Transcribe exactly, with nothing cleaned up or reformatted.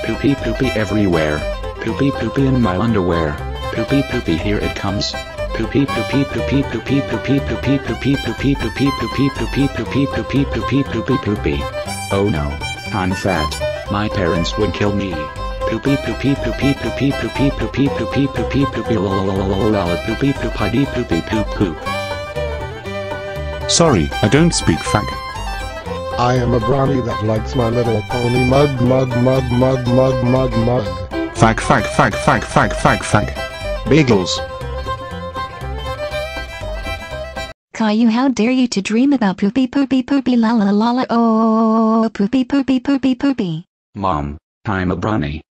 Poopy poopy everywhere. Poopy poopy in my underwear. Poopy poopy here it comes. Poopy poopy poopy poopy poopy poopy poopy poopy poopy poopy poopy poopy poopy poopy poopy poopy. Oh no, I'm fat. My parents would kill me. Poopy poopy poopy poopy poopy poopy poopy poopy poopy lololololol poopy poopy poopy poop poop. Sorry, I don't speak fag. I am a brownie that likes My Little Pony mug mug mug mug mug mug mug. Fag fag fag fag fag fag fag. Bagels. Kayloo, how dare you to dream about poopy poopy poopy la la la la oh poopy poopy poopy poopy. Mom, I'm a brownie.